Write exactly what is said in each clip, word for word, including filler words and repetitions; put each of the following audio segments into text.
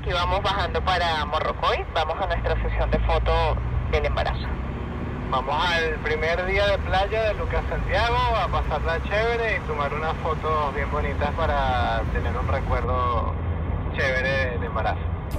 aquí vamos bajando para Morrocoy, vamos a nuestra sesión de foto del embarazo. Vamos al primer día de playa de Lucas Santiago a pasarla chévere y tomar unas fotos bien bonitas para tener un recuerdo chévere de embarazo.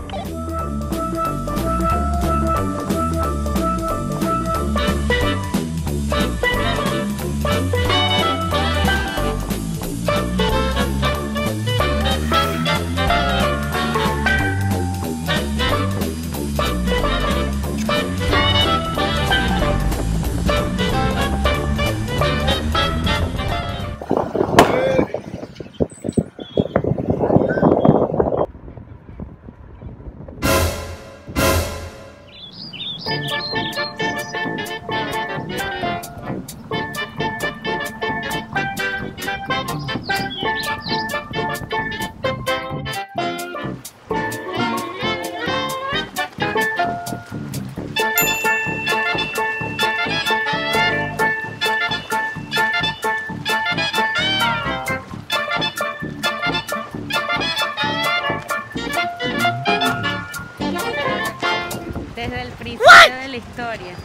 Desde el principio de la historia.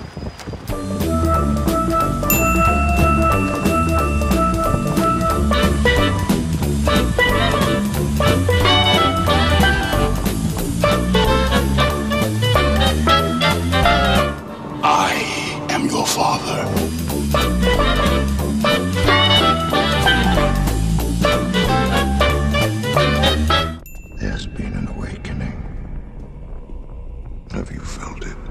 I am your father. There's been an awakening. Have you felt it?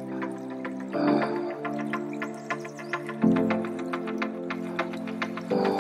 Oh.